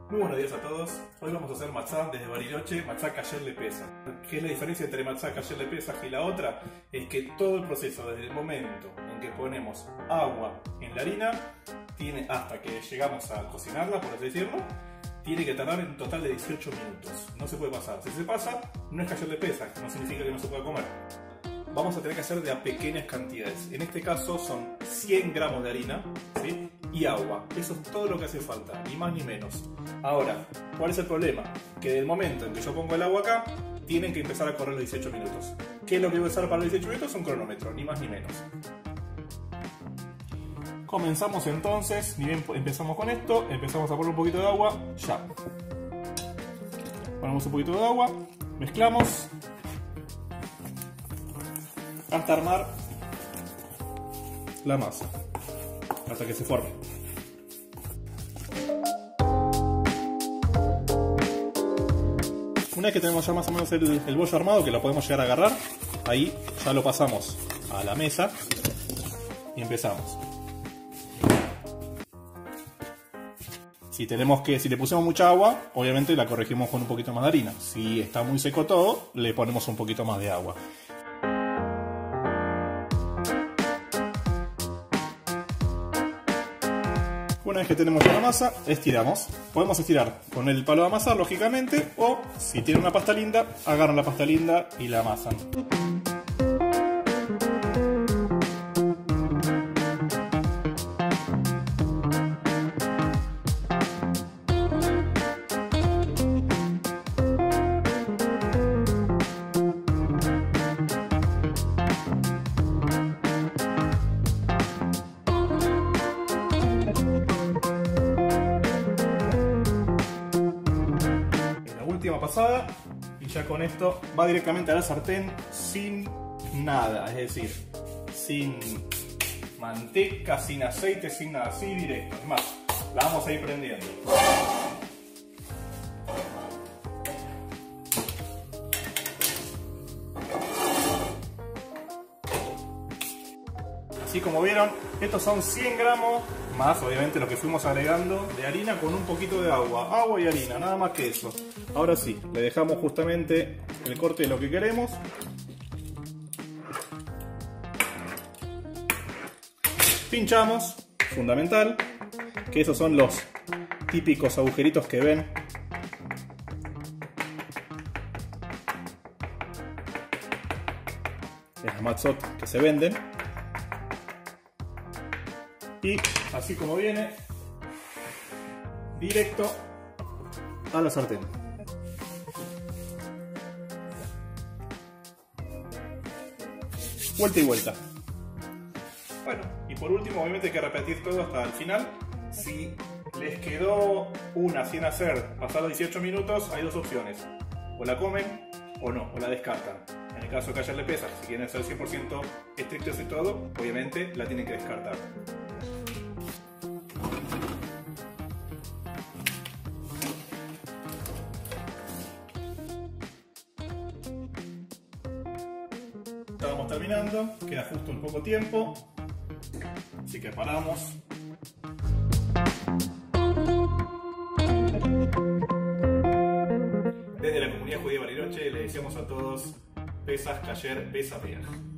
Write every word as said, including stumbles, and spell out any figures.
Muy buenos días a todos. Hoy vamos a hacer matzá desde Bariloche, matzá kasher lepesa. ¿Qué es la diferencia entre matzá kasher lepesa y la otra? Es que todo el proceso, desde el momento en que ponemos agua en la harina, tiene hasta que llegamos a cocinarla, por así decirlo, tiene que tardar en total de dieciocho minutos. No se puede pasar. Si se pasa, no es kasher lepesa, no significa que no se pueda comer. Vamos a tener que hacer de a pequeñas cantidades. En este caso son cien gramos de harina, ¿sí? Y agua. Eso es todo lo que hace falta, ni más ni menos. Ahora, ¿cuál es el problema? Que del momento en que yo pongo el agua acá, tienen que empezar a correr los dieciocho minutos. ¿Qué es lo que voy a usar para los dieciocho minutos? Un cronómetro, ni más ni menos. Comenzamos entonces, ni bien empezamos con esto, empezamos a poner un poquito de agua, ya. Ponemos un poquito de agua, mezclamos hasta armar la masa, hasta que se forme. Una vez que tenemos ya más o menos el, el bollo armado, que lo podemos llegar a agarrar, ahí ya lo pasamos a la mesa y empezamos. Si tenemos que, si le pusimos mucha agua, obviamente la corregimos con un poquito más de harina. Si está muy seco todo, le ponemos un poquito más de agua. Una vez que tenemos ya la masa, estiramos. Podemos estirar con el palo de amasar, lógicamente, o si tienen una pasta linda, agarran la pasta linda y la amasan. Última pasada y ya con esto va directamente a la sartén sin nada, es decir, sin manteca, sin aceite, sin nada, así directo. Es más, la vamos a ir prendiendo. Así como vieron, estos son cien gramos más obviamente lo que fuimos agregando de harina con un poquito de agua, agua y harina, nada más que eso. Ahora sí, le dejamos justamente el corte de lo que queremos. Pinchamos, fundamental, que esos son los típicos agujeritos que ven. En las matzot que se venden. Y así como viene, directo a la sartén. Vuelta y vuelta. Bueno, y por último obviamente hay que repetir todo hasta el final. Si les quedó una sin hacer pasar los dieciocho minutos, hay dos opciones. O la comen o no, o la descartan. En el caso de kasher lepesa, si quieren ser cien por ciento estrictos y todo, obviamente la tienen que descartar. Estábamos terminando, queda justo un poco tiempo, así que paramos. Desde la comunidad judía de Bariloche le deseamos a todos Pesach Kasher Besamach.